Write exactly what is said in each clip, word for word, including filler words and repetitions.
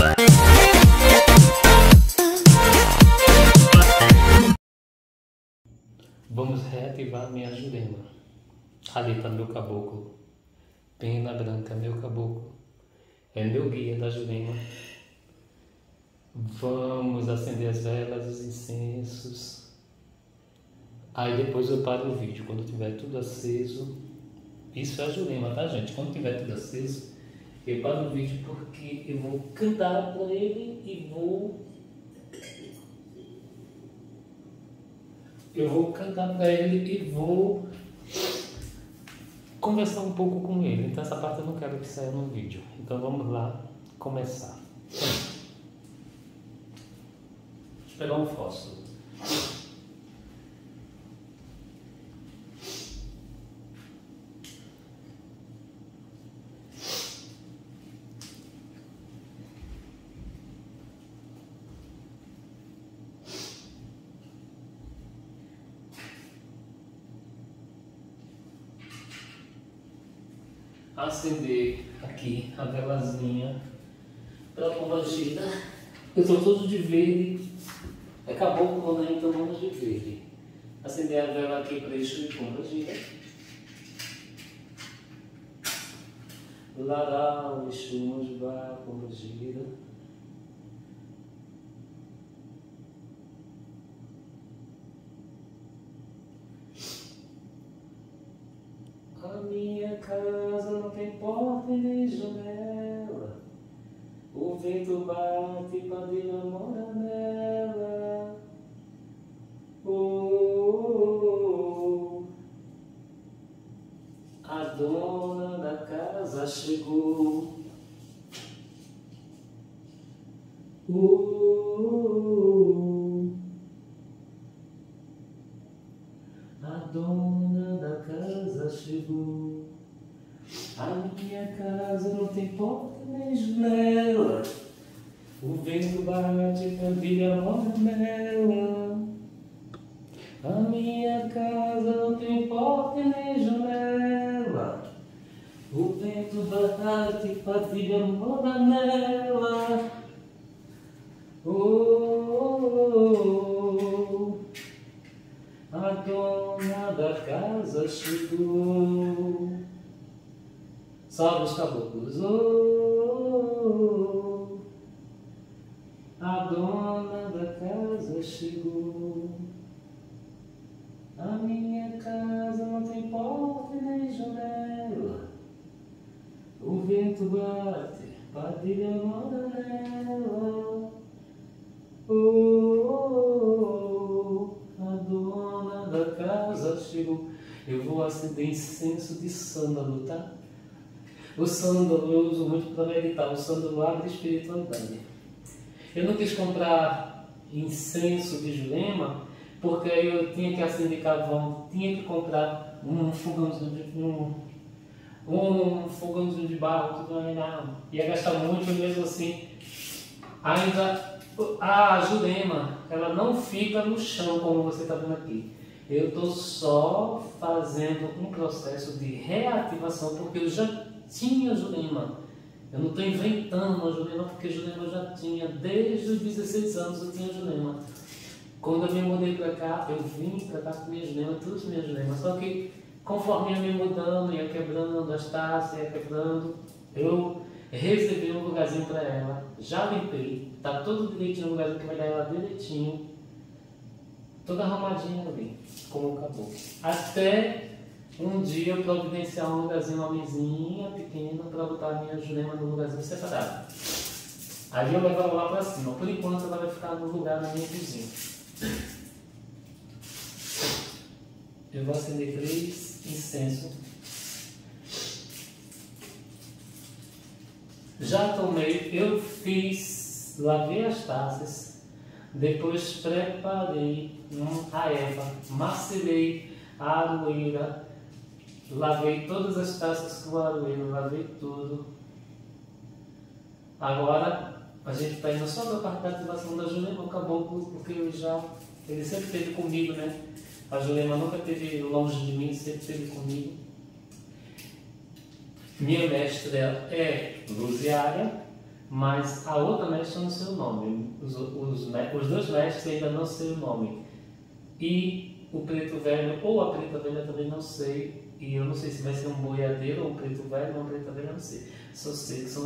Vamos reativar minha Jurema. Ali está meu caboclo. Pena branca, meu caboclo. É meu guia da Jurema. Vamos acender as velas, os incensos. Aí depois eu paro o vídeo. Quando tiver tudo aceso. Isso é a Jurema, tá, gente? Quando tiver tudo aceso, eu paro o vídeo porque eu vou cantar para ele e vou... Eu vou cantar para ele e vou conversar um pouco com ele. Então essa parte eu não quero que saia no vídeo. Então vamos lá começar. Deixa eu pegar um fósforo. Acender aqui a velazinha para a pomba gira. Eu estou todo de verde. É caboclo, né? Então vamos de verde. Acender a vela aqui para Exu e pomba gira. Lará, Exu, Manjubá, pomba gira. A minha casa não tem porta e nem janela. O vento bate e padilha mora nela. Oh, oh, oh. A dona da casa chegou. Oh, oh, oh. A dona da casa chegou. A minha casa não tem porta nem janela. O vento bate e padilha mora nela. A minha casa não tem porta nem janela. O vento bate e padilha mora nela. Oh, oh, oh. A dona da casa chegou. Salve os caboclos. Oh, oh, oh. A dona da casa chegou. A minha casa não tem porta nem janela. O vento bate, padilha mora nela. Oh, oh, oh. A dona da casa chegou. Eu vou acender incenso de sândalo, tá? O sândalo eu uso muito para meditar. O sândalo abre espiritualidade. Eu não quis comprar incenso de Jurema porque aí eu tinha que acender carvão, tinha que comprar um fogãozinho de, um, um fogãozinho de barro, tudo aí, não. Ia gastar muito e mesmo assim ainda a Jurema, ela não fica no chão como você está vendo aqui. Eu estou só fazendo um processo de reativação porque eu já tinha Jurema. Eu não estou inventando uma Jurema porque Jurema eu já tinha. Desde os dezesseis anos eu tinha Jurema. Quando eu me mudei para cá, eu vim para cá com minha Jurema, todas minhas Juremas. Só que conforme ia me mudando, ia quebrando as taças, ia quebrando, eu reservei um lugarzinho para ela. Já limpei, está tudo direitinho no lugarzinho que vai dar ela direitinho. Toda arrumadinha ali, como acabou. Até um dia eu providenciar um lugarzinho, uma mesinha pequena para botar a minha Jurema no lugarzinho separado. Aí eu levo ela lá para cima. Por enquanto ela vai ficar no lugar na minha cozinha. Eu vou acender três incensos. Já tomei, eu fiz, lavei as taças, depois preparei a erva, macerei a aroeira, lavei todas as taças com a aroeira, lavei tudo. Agora a gente está indo só para a parte da ativação da Jurema, o caboclo, porque eu já, ele sempre esteve comigo, né? A Jurema nunca esteve longe de mim, sempre esteve comigo. Minha mestra é Luziária, mas a outra mestre eu não sei o nome, os, os, os dois mestres ainda não sei o nome, e o preto velho ou a preta velha também não sei, e eu não sei se vai ser um boiadeiro ou um preto velho ou uma preta velha, não sei, só sei que são,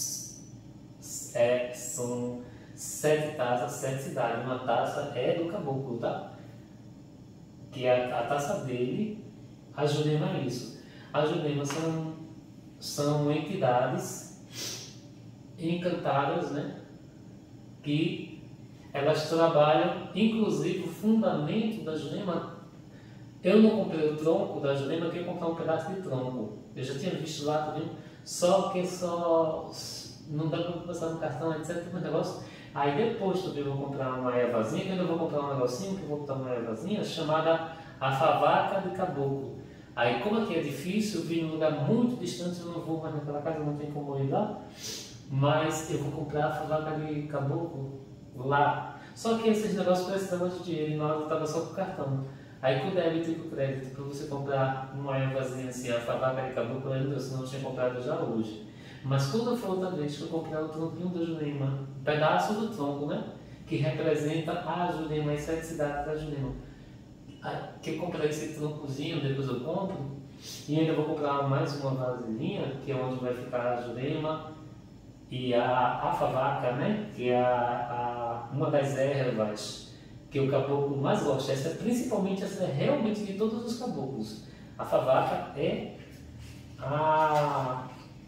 é, são sete taças, sete cidades, uma taça é do caboclo, tá? Que é a, a taça dele, a Jurema é isso, as Juremas são, são entidades encantadas, né? Que elas trabalham, inclusive o fundamento da Jurema. Eu não comprei o tronco da Jurema, eu queria comprar um pedaço de tronco. Eu já tinha visto lá também, só que só não dá para passar no cartão, etcétera. Um negócio. Aí depois também eu vou comprar uma ervazinha, que eu ainda vou comprar um negocinho, que eu vou botar uma ervazinha chamada a favaca de caboclo. Aí como aqui é difícil, eu vim num lugar muito distante, eu não vou mais naquela casa, não tem como eu ir lá. Mas eu vou comprar a favaca de caboclo lá. Só que esses negócios precisavam de dinheiro e na hora eu estava só com o cartão. Aí com o débito e com o crédito, para você comprar uma ervazinha assim, a favaca de caboclo, eu não tinha comprado já hoje. Mas quando for outra vez que eu comprar o tronquinho da Jurema, um pedaço do tronco, né? Que representa a Jurema, as sete cidades da Jurema. Que eu comprei esse troncozinho, depois eu compro. E ainda vou comprar mais uma vasilhinha, que é onde vai ficar a Jurema. E a, a favaca, né, que é a, a, uma das ervas que o caboclo mais gosta, essa, principalmente essa é realmente de todos os caboclos. A favaca é a,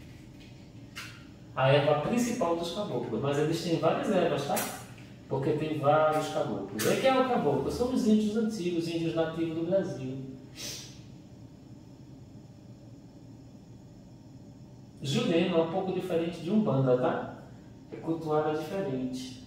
a erva principal dos caboclos, mas eles têm várias ervas, tá? Porque tem vários caboclos. E quem é o caboclo? São os índios antigos, os índios nativos do Brasil. Jurema é um pouco diferente de Umbanda, tá? É cultuada diferente.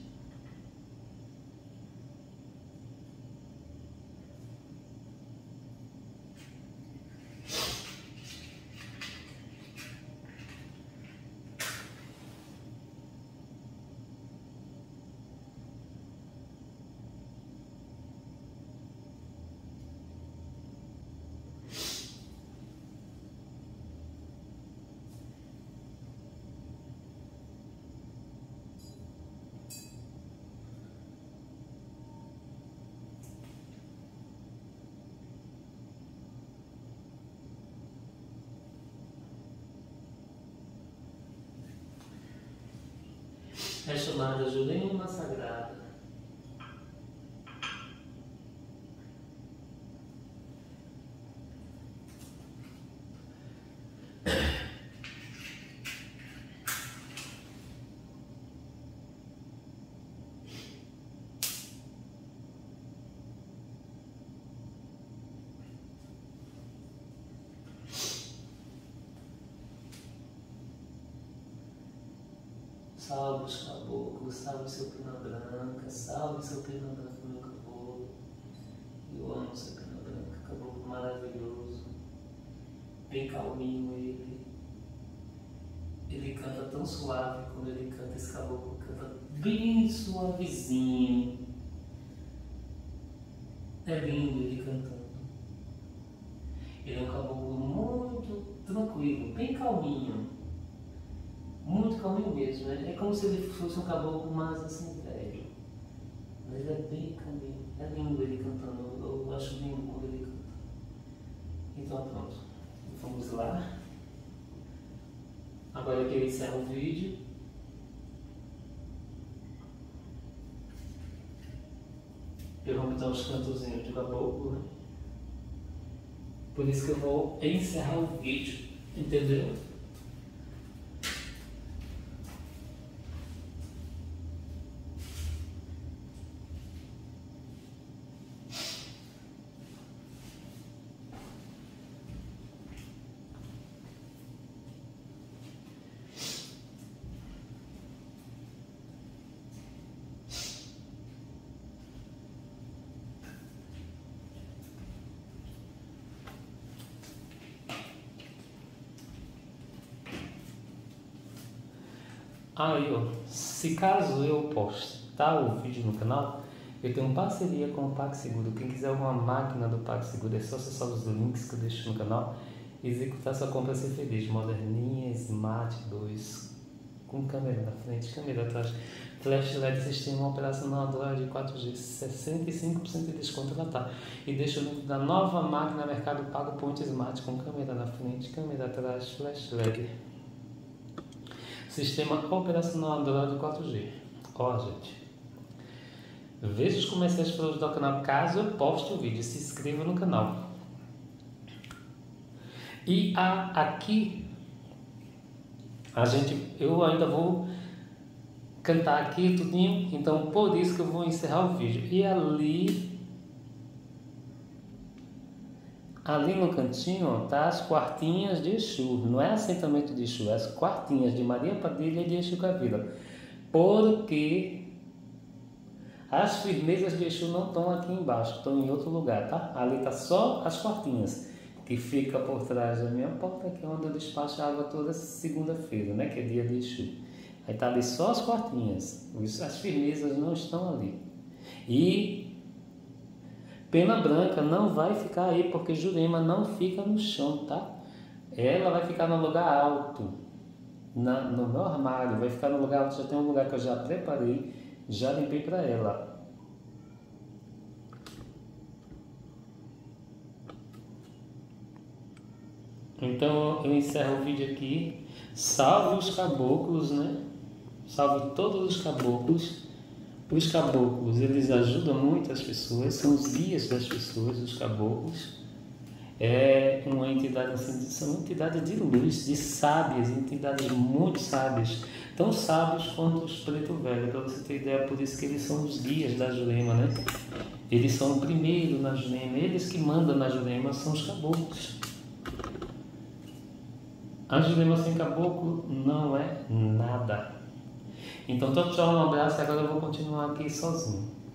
É chamada Jurema Sagrada. Salve os caboclos, salve seu pena branca, salve seu pena branca, meu caboclo. Eu amo seu pena branca, caboclo maravilhoso, bem calminho ele. Ele canta tão suave quando ele canta, esse caboclo canta bem suavezinho. É lindo ele cantando. Ele é um caboclo muito tranquilo, bem calminho. Muito calminho mesmo, né? É como se ele fosse um caboclo mais assim velho. Mas é bem calminho. É lindo ele cantando. Eu acho lindo quando ele canta. Então pronto. Vamos lá. Agora que eu encerro o vídeo. Eu vou botar os cantozinhos de caboclo, né? Por isso que eu vou encerrar o vídeo. Entendeu? Aí, ó, se caso eu postar o vídeo no canal, eu tenho parceria com o PagSeguro. Quem quiser uma máquina do PagSeguro, é só acessar os links que eu deixo no canal e executar sua compra ser feliz. Moderninha Smart dois com câmera na frente, câmera atrás, flash L E D, sistema operacional Android quatro G, sessenta e cinco por cento de desconto ela tá. E deixa o link da nova máquina Mercado Pago Point Smart com câmera na frente, câmera atrás, flash L E D. Sistema operacional Android quatro G. Ó, gente. Veja os comerciais para ajudar o canal caso eu poste o vídeo. Se inscreva no canal. E a, aqui, a gente, eu ainda vou cantar aqui tudinho. Então, por isso que eu vou encerrar o vídeo. E ali, ali no cantinho, ó, tá as quartinhas de Exu. Não é assentamento de Exu, é as quartinhas de Maria Padilha e de Exu Cavila. Porque as firmezas de Exu não estão aqui embaixo, estão em outro lugar, tá? Ali tá só as quartinhas, que fica por trás da minha porta, que é onde eu despacho a água toda segunda-feira, né? Que é dia de Exu. Aí tá ali só as quartinhas, as firmezas não estão ali. E Pena Branca não vai ficar aí, porque Jurema não fica no chão, tá? Ela vai ficar no lugar alto, na, no meu armário, vai ficar no lugar alto. Já tem um lugar que eu já preparei, já limpei para ela. Então eu encerro o vídeo aqui. Salve os caboclos, né? Salve todos os caboclos. Os caboclos, eles ajudam muito as pessoas, são os guias das pessoas, os caboclos. É uma entidade, assim, são entidades de luz, de sábias, entidades muito sábias, tão sábios quanto os preto velho, para você ter ideia. Por isso que eles são os guias da Jurema, né? Eles são o primeiro na Jurema, eles que mandam na Jurema são os caboclos. A Jurema sem caboclo não é nada. Então, tchau, tchau, um abraço, e agora eu vou continuar aqui sozinho.